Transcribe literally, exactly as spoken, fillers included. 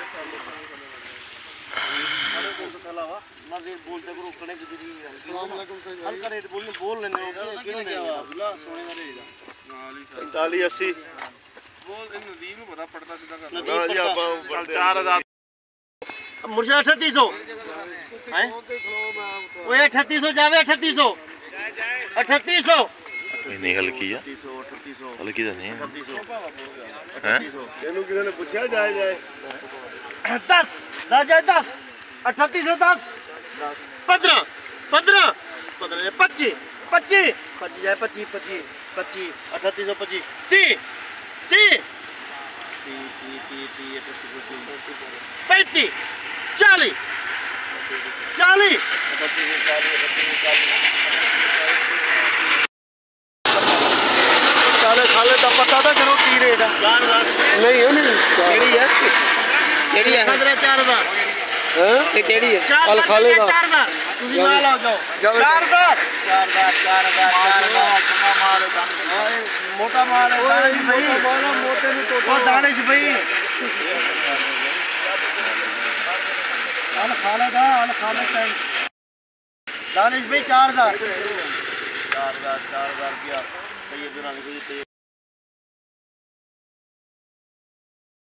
बोलते करो कने की अस्सलाम वालेकुम सही हल्का रेट बोलने बोल लेने किने क्या अब्दुल्ला सोने का रेट पैंतालीस अस्सी बोल इन नदीम में पता पड़ता सीधा कर ना जी आप चार हज़ार मुर्शिद अठतीस सौ हैं ओए अठतीस सौ जावे अठतीस सौ अठतीस सौ नहीं हल्की है हल्की तो नहीं है ਇਹਨੂੰ ਕਿਸੇ ਨੇ ਪੁੱਛਿਆ ਜਾਏ ਜਾਏ दस दस जाए दस अठतीस सौ दस पंद्रह पंद्रह पंद्रह पच्चीस पच्चीस पच्चीस जाए पच्चीस पच्चीस पच्चीस अठतीस सौ पच्चीस तीस तीस पैंतीस चालीस चालीस चाले खाले का पता था करो की रेट है नहीं है नहीं केड़ी है केड़ी है पंद्रह चार हज़ार हैं ये केड़ी है अल खाले का चार हज़ार तुसी माल आ जाओ चार हज़ार चार हज़ार चार हज़ार चार हज़ार कमा माल है मोटा माल है दानिश भाई मोटा मोटे नु तो ओ दानिश भाई अल खाले दा अल खाले टाइम दानिश भाई चार हज़ार चार हज़ार चार हज़ार रुपया सही बनाने को